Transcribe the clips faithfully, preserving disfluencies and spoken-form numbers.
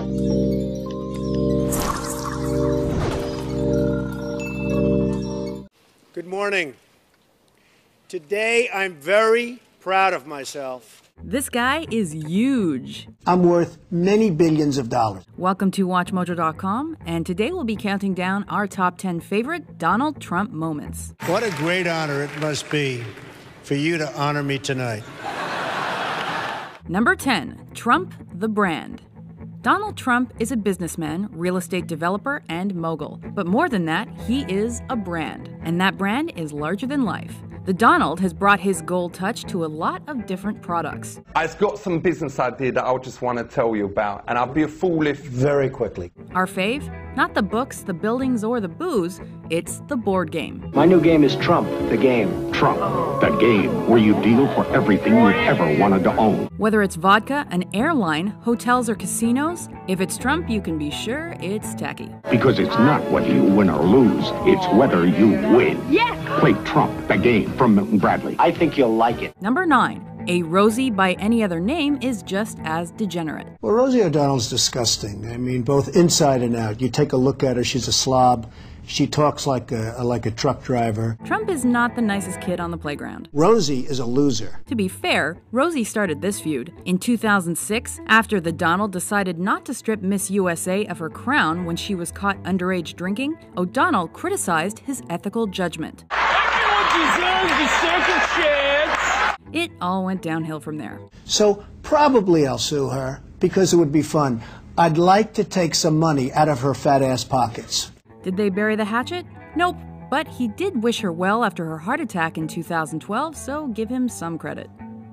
Good morning. Today, I'm very proud of myself. This guy is huge. I'm worth many billions of dollars. Welcome to Watch Mojo dot com, and today we'll be counting down our top ten favorite Donald Trump moments. What a great honor it must be for you to honor me tonight. Number ten, Trump the brand. Donald Trump is a businessman, real estate developer, and mogul. But more than that, he is a brand. And that brand is larger than life. The Donald has brought his gold touch to a lot of different products. I've got some business idea that I just want to tell you about, and I'll be a fool if... Very quickly. Our fave? Not the books, the buildings, or the booze, it's the board game. My new game is Trump, the game. Trump, the game where you deal for everything you've ever wanted to own. Whether it's vodka, an airline, hotels, or casinos, if it's Trump, you can be sure it's tacky. Because it's not whether you win or lose, it's whether you win. Yes! Play Trump, the game from Milton Bradley. I think you'll like it. Number nine. A Rosie by any other name is just as degenerate. Well, Rosie O'Donnell's disgusting. I mean, both inside and out. You take a look at her, she's a slob. She talks like a, like a truck driver. Trump is not the nicest kid on the playground. Rosie is a loser. To be fair, Rosie started this feud. In two thousand six, after the Donald decided not to strip Miss U S A of her crown when she was caught underage drinking, O'Donnell criticized his ethical judgment. Everyone deserves a second chance! It all went downhill from there. So probably I'll sue her because it would be fun. I'd like to take some money out of her fat ass pockets. Did they bury the hatchet? Nope. But he did wish her well after her heart attack in two thousand twelve, so give him some credit.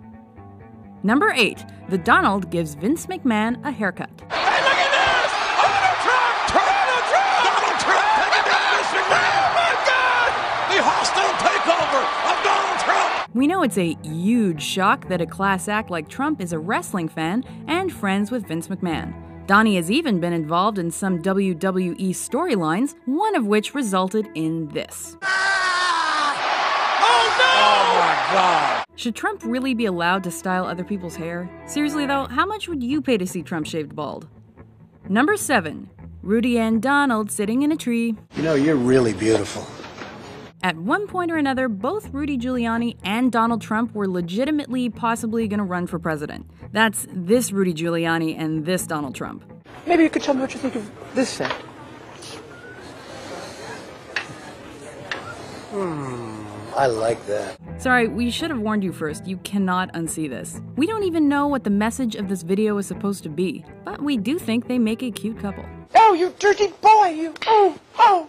Number eight. The Donald gives Vince McMahon a haircut. Hey, look at this! Donald Trump! Donald Trump! Donald Trump taking down Vince McMahon! Oh my God! The hostile takeover of Donald Trump! We know it's a huge shock that a class act like Trump is a wrestling fan and friends with Vince McMahon. Donnie has even been involved in some W W E storylines, one of which resulted in this. Ah! Oh no! Oh my God! Should Trump really be allowed to style other people's hair? Seriously though, how much would you pay to see Trump shaved bald? Number seven. Rudy and Donald sitting in a tree. You know, you're really beautiful. At one point or another, both Rudy Giuliani and Donald Trump were legitimately possibly going to run for president. That's this Rudy Giuliani and this Donald Trump. Maybe you could tell me what you think of this set. Hmm, I like that. Sorry, we should have warned you first. You cannot unsee this. We don't even know what the message of this video is supposed to be, but we do think they make a cute couple. Oh, you dirty boy, you! Oh, oh!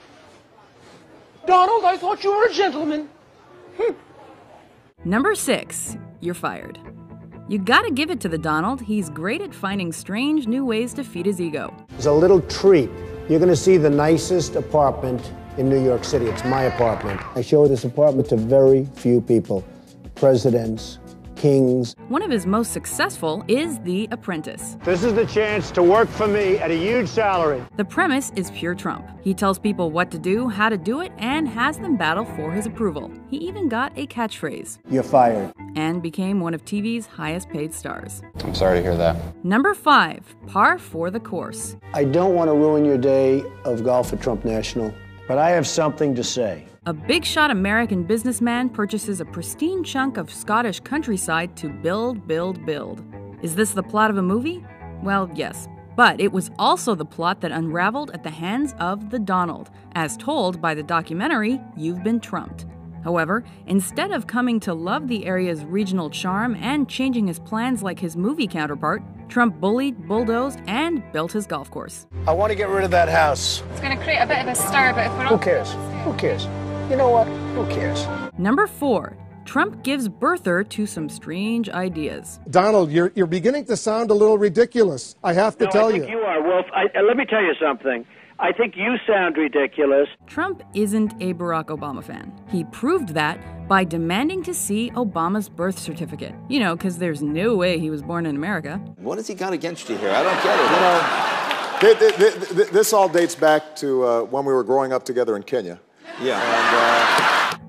Donald, I thought you were a gentleman. Hm. Number six, you're fired. You gotta give it to the Donald. He's great at finding strange new ways to feed his ego. It's a little treat. You're going to see the nicest apartment in New York City. It's my apartment. I show this apartment to very few people. Presidents, kings. One of his most successful is The Apprentice. This is the chance to work for me at a huge salary. The premise is pure Trump. He tells people what to do, how to do it, and has them battle for his approval. He even got a catchphrase. You're fired. And became one of T V's highest paid stars. I'm sorry to hear that. Number five, par for the course. I don't want to ruin your day of golf at Trump National, but I have something to say. A big shot American businessman purchases a pristine chunk of Scottish countryside to build, build, build. Is this the plot of a movie? Well, yes. But it was also the plot that unraveled at the hands of the Donald, as told by the documentary You've Been Trumped. However, instead of coming to love the area's regional charm and changing his plans like his movie counterpart, Trump bullied, bulldozed, and built his golf course. I want to get rid of that house. It's going to create a bit of a stir, but if we're Who cares? Who cares? You know what? Who cares? Number four. Trump gives birther to some strange ideas. Donald, you're you're beginning to sound a little ridiculous. I have to no, tell I think you. you are, Wolf. I, uh, let me tell you something. I think you sound ridiculous. Trump isn't a Barack Obama fan. He proved that by demanding to see Obama's birth certificate. You know, because there's no way he was born in America. What has he got against you here? I don't get it. You know, th- th- th- this all dates back to uh, when we were growing up together in Kenya. Yeah. And, uh...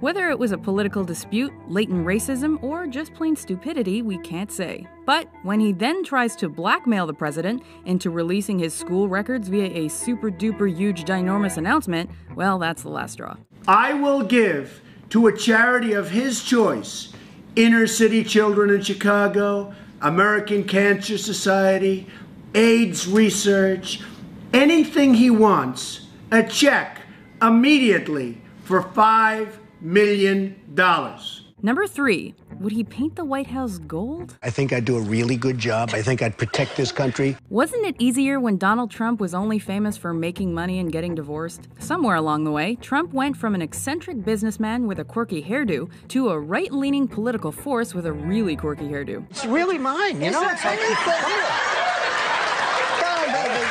Whether it was a political dispute, latent racism, or just plain stupidity, we can't say. But when he then tries to blackmail the president into releasing his school records via a super-duper huge ginormous announcement, well, that's the last straw. I will give to a charity of his choice, Inner City Children in Chicago, American Cancer Society, AIDS research, anything he wants, a check immediately for five million dollars. Number three, would he paint the White House gold? I think I'd do a really good job. I think I'd protect this country. Wasn't it easier when Donald Trump was only famous for making money and getting divorced? Somewhere along the way, Trump went from an eccentric businessman with a quirky hairdo to a right-leaning political force with a really quirky hairdo. It's really mine, you know? It's like, come here. Come on, baby.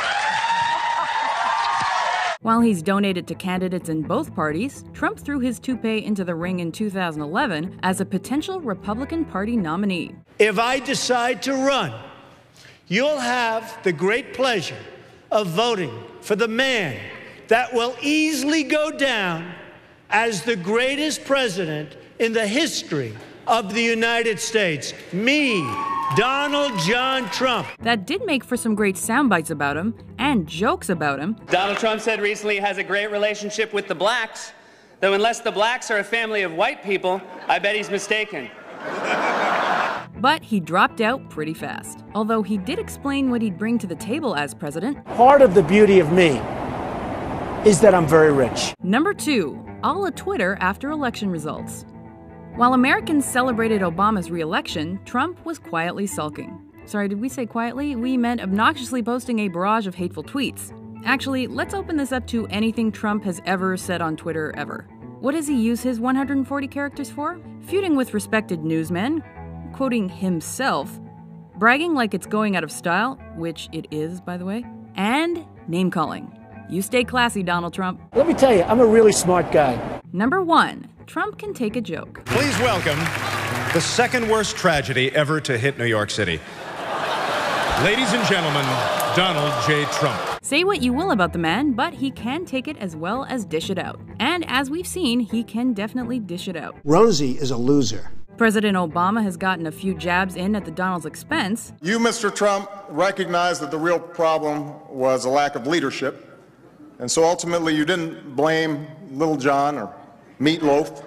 While he's donated to candidates in both parties, Trump threw his toupee into the ring in two thousand eleven as a potential Republican Party nominee. If I decide to run, you'll have the great pleasure of voting for the man that will easily go down as the greatest president in the history of the United States. Me, Donald John Trump. That did make for some great sound bites about him and jokes about him. Donald Trump said recently he has a great relationship with the blacks, though unless the blacks are a family of white people, I bet he's mistaken. But he dropped out pretty fast, although he did explain what he'd bring to the table as president. Part of the beauty of me is that I'm very rich. Number two, a la Twitter after election results. While Americans celebrated Obama's re-election, Trump was quietly sulking. Sorry, did we say quietly? We meant obnoxiously posting a barrage of hateful tweets. Actually, let's open this up to anything Trump has ever said on Twitter ever. What does he use his one hundred forty characters for? Feuding with respected newsmen, quoting himself, bragging like it's going out of style, which it is, by the way, and name-calling. You stay classy, Donald Trump. Let me tell you, I'm a really smart guy. Number one, Trump can take a joke. Please welcome the second worst tragedy ever to hit New York City. Ladies and gentlemen, Donald J. Trump. Say what you will about the man, but he can take it as well as dish it out. And as we've seen, he can definitely dish it out. Rosie is a loser. President Obama has gotten a few jabs in at the Donald's expense. You, Mister Trump, recognized that the real problem was a lack of leadership. And so ultimately you didn't blame Little John or Meatloaf.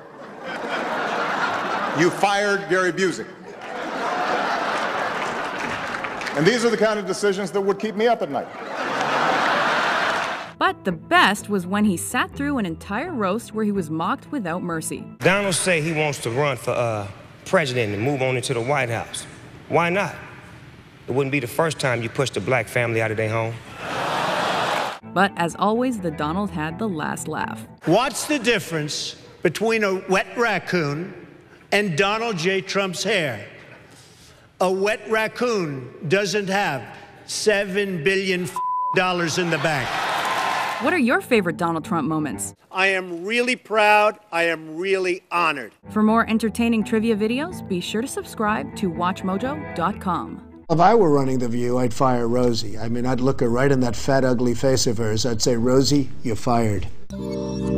You fired Gary Busey. And these are the kind of decisions that would keep me up at night. But the best was when he sat through an entire roast where he was mocked without mercy. Donald say he wants to run for uh, president and move on into the White House. Why not? It wouldn't be the first time you pushed a black family out of their home. But as always, the Donald had the last laugh. What's the difference between a wet raccoon and Donald J. Trump's hair? A wet raccoon doesn't have seven billion dollars in the bank. What are your favorite Donald Trump moments? I am really proud. I am really honored. For more entertaining trivia videos, be sure to subscribe to watch mojo dot com. If I were running The View, I'd fire Rosie. I mean, I'd look her right in that fat, ugly face of hers. I'd say, Rosie, you're fired.